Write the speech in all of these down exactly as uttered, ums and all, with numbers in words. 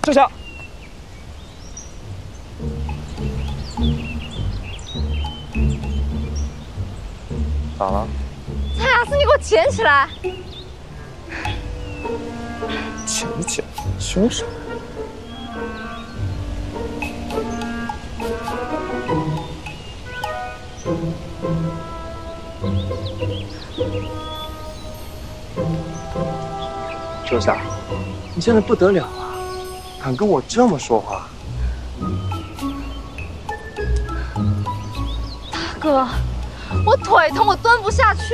收下。咋了？ 蔡雅思，你给我捡起来！ 捡就捡，凶啥？ 周夏，你现在不得了啊，敢跟我这么说话！ 大哥，我腿疼，我蹲不下去。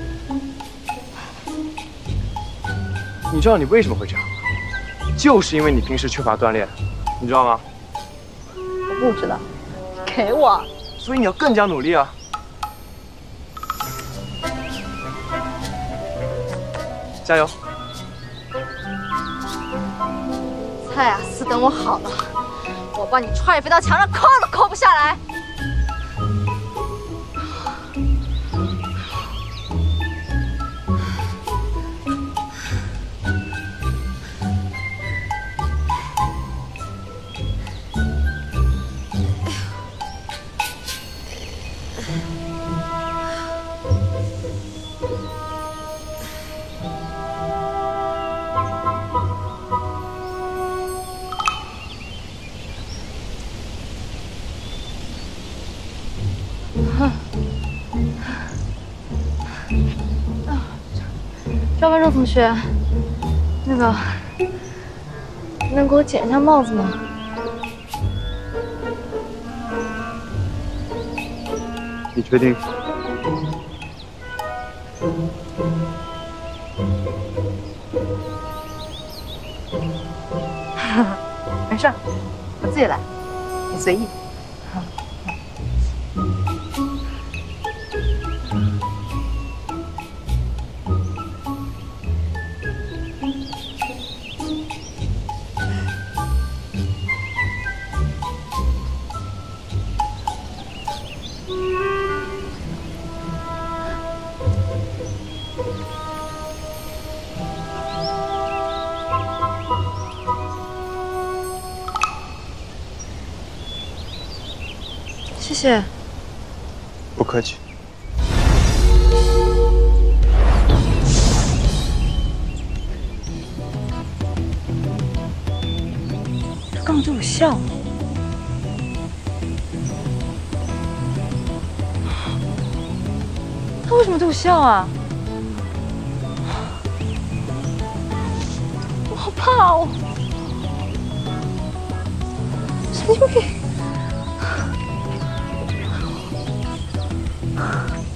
你知道你为什么会这样吗？就是因为你平时缺乏锻炼，你知道吗？ 我不知道，给我。 所以你要更加努力啊！ 加油！ 蔡雅思，等我好了，我把你踹飞到墙上，扣都扣不下来。赵文正同学，那个，能给我捡一下帽子吗？ 你确定？ 没事，我自己来，你随意。 谢谢。 不客气。 他刚刚对我笑。他为什么对我笑啊？我好怕哦！神经病！